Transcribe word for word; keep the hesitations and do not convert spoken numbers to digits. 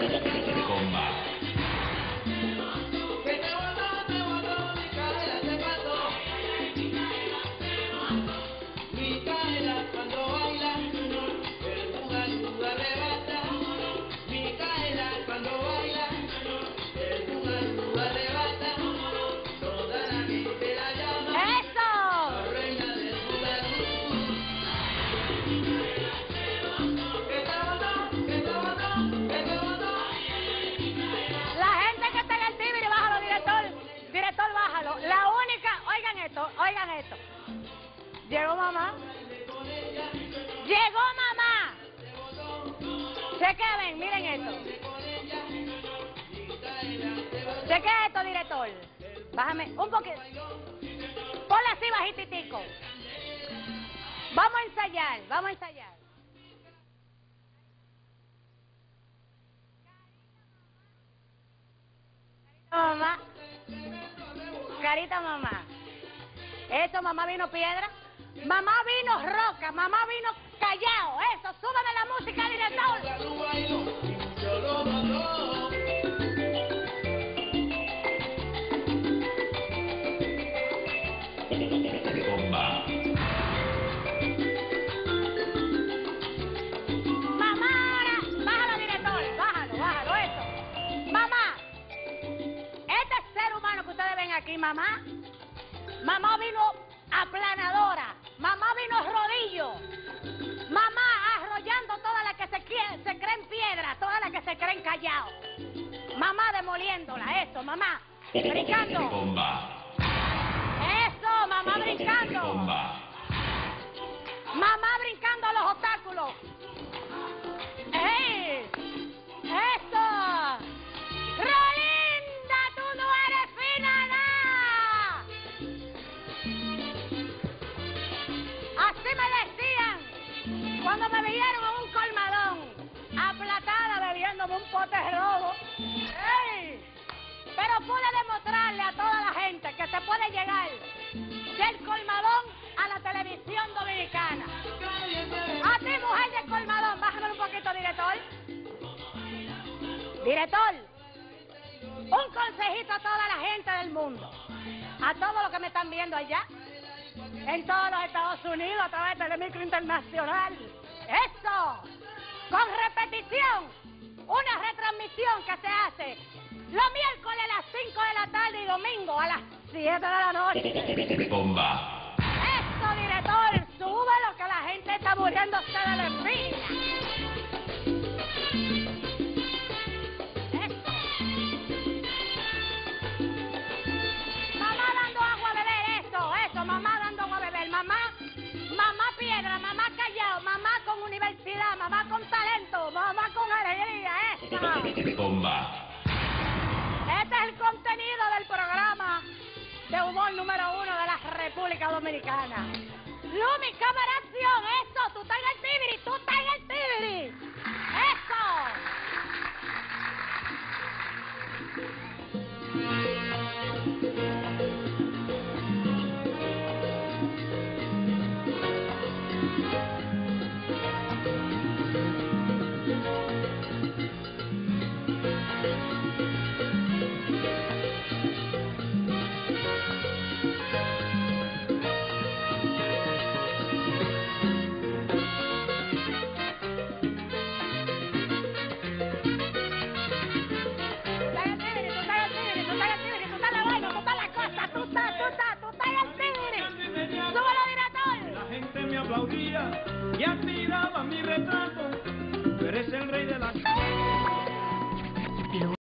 Bomba. Oigan esto. Llegó mamá. Llegó mamá. Chequen, miren esto. Chequen esto, director. Bájame un poquito. Ponla así bajititico. Vamos a ensayar, vamos a ensayar. Mamá. Carita mamá. Eso, mamá vino piedra. Mamá vino roca. Mamá vino callao. Eso, súbeme la música, director. Bomba. Mamá, ahora. Bájalo, director. Bájalo, bájalo, eso. Mamá. Este ser humano que ustedes ven aquí, mamá. Mamá vino aplanadora, mamá vino rodillo, mamá arrollando todas las que se, se creen piedra, todas las que se creen callao, mamá demoliéndola, eso, mamá, brincando. Bomba. Eso, mamá brincando. Bomba. Mamá brincando a los obstáculos. ¡Ey! ¡Eso! ¡Rolinda, tú no eres fina nada! Así me decían cuando me vieron en un colmadón, aplatada bebiéndome un pote rojo. ¡Ey! Pero pude demostrarle a toda la gente que se puede llegar del colmadón a la televisión dominicana. A ti, mujer del colmadón, bájame un poquito, director. Director, un consejito a toda la gente del mundo, a todos los que me están viendo allá, en todos los Estados Unidos, a través de Telemicro Internacional. ¡Eso! Con repetición, una retransmisión que se hace los miércoles a las cinco de la tarde y domingo a las siete de la noche. Bomba. ¡Eso, director! ¡Súbelo, que la gente está muriéndose de la envidia! ¡Eso! Mamá dando agua a beber, eso, eso, mamá dando agua a beber, mamá, mamá piedra, mamá callao, mamá con universidad, mamá con talento, mamá con alegría, eso. Bomba. Este es el contenido del programa de humor número uno de la República Dominicana. Lumi, cámara, acción, eso, tú estás en el tibiri, tú estás en el tibiri, eso. Y admiraba mi retrato, tú eres el rey de la